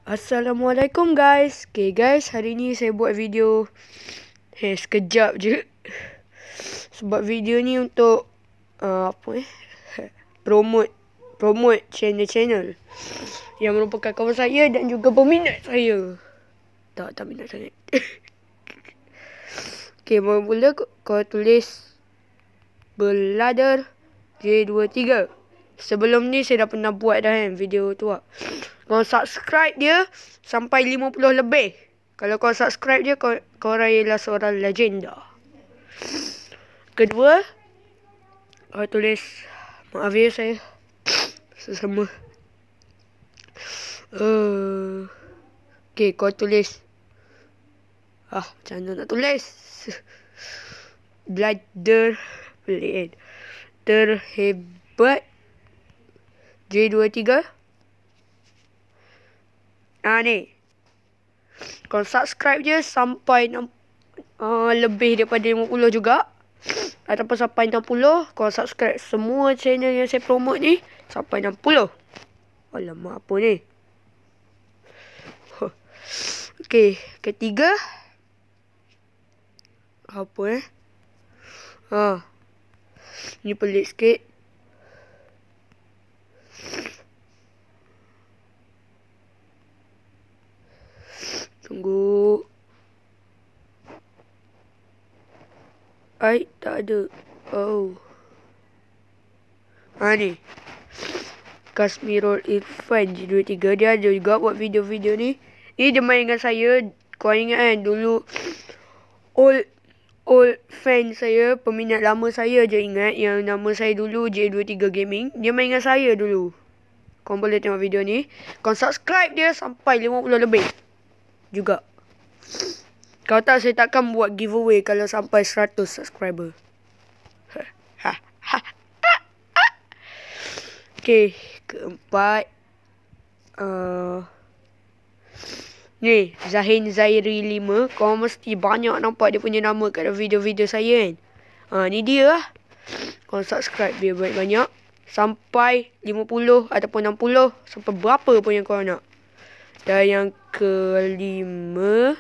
Assalamualaikum guys. Okay guys, hari ni saya buat video sekejap je. Sebab video ni untuk promote channel yang merupakan kawan saya dan juga peminat saya. Tak minat sangat. Okay, mula kau tulis Belader J23. Sebelum ni saya dah pernah buat dah video tu lah. Kau subscribe dia sampai 50 lebih. Kalau kau subscribe dia, kau ialah seorang legenda. Kedua, kau tulis, maaf ya saya sesama. Okay, kau tulis, macam mana nak tulis? Belader terhebat J23. Ni. Kau subscribe je sampai lebih daripada 50 juga. Ataupun sampai 60. Kau subscribe semua channel yang saya promote ni sampai 60. Alamak, apa ni? Okay, ketiga. Apa ni pelik sikit. Tunggu. Tak ada. Ni. Kasmirul Irfan J23. Dia ada juga buat video-video ni. Ni dia main dengan saya. Kau ingat kan dulu old fan saya, peminat lama saya je ingat yang nama saya dulu J23 Gaming. Dia main dengan saya dulu. Kau boleh tengok video ni. Kau subscribe dia sampai 50 lebih juga. Kau tahu saya takkan buat giveaway kalau sampai 100 subscriber. Okay, keempat. Ni, Zahin Zairi 5. Kau mesti banyak nampak dia punya nama kat video-video saya kan. Ni dia lah. Kau subscribe dia banyak-banyak sampai 50 ataupun 60. Sampai berapa pun yang kau nak. Dan yang kelima,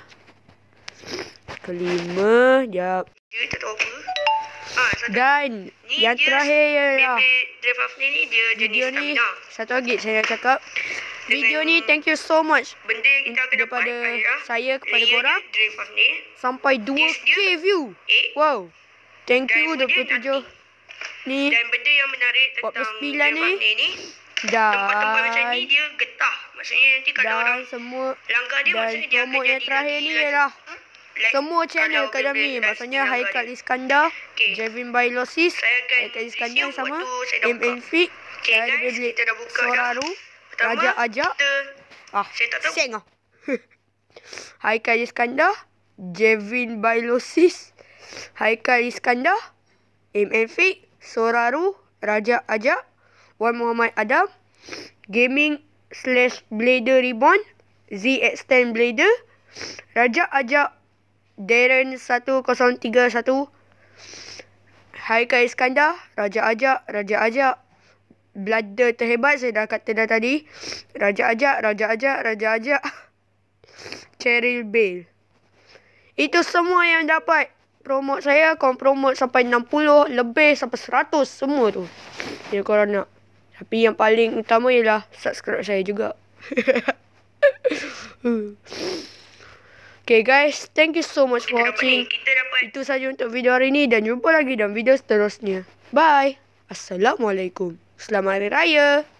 jap. Dia tak tahu apa. Dan ni yang terakhir ialah video ni. Satu lagi saya nak cakap. Video ni thank you so much daripada saya kepada korang. Sampai 2k view. Wow. Thank you 27 ni. Dan benda yang menarik tentang 49 ni. Tempat-tempat macam ni dia getah. Maksudnya nanti kalau orang langgar dia, maksudnya dia akan jadi terakhir ni ialah semua channel Akademi. Maksudnya Haikal Iskandar, Jevin Bailosis, Haikal Iskandar sama MNFIC, Soraru, Raja Ajak. Seng lah. Haikal Iskandar, Jevin Bailosis, Haikal Iskandar, MNFIC, Soraru, Raja Ajak, Wan Muhammad Adam, Gaming/Blader Reborn, ZX10 Blader, Raja Ajak, Darren 1031, Haikal Iskandar, Raja Ajak, Belader terhebat, saya dah kata dah tadi. Raja Ajak, Cheryl Bale. Itu semua yang dapat promote saya. Kau promote sampai 60 lebih sampai 100 semua tu yang korang nak. Tapi yang paling utama ialah subscribe saya juga. Okay guys, thank you so much for watching. Itu saja untuk video hari ni dan jumpa lagi dalam video seterusnya. Bye. Assalamualaikum. Selamat Hari Raya.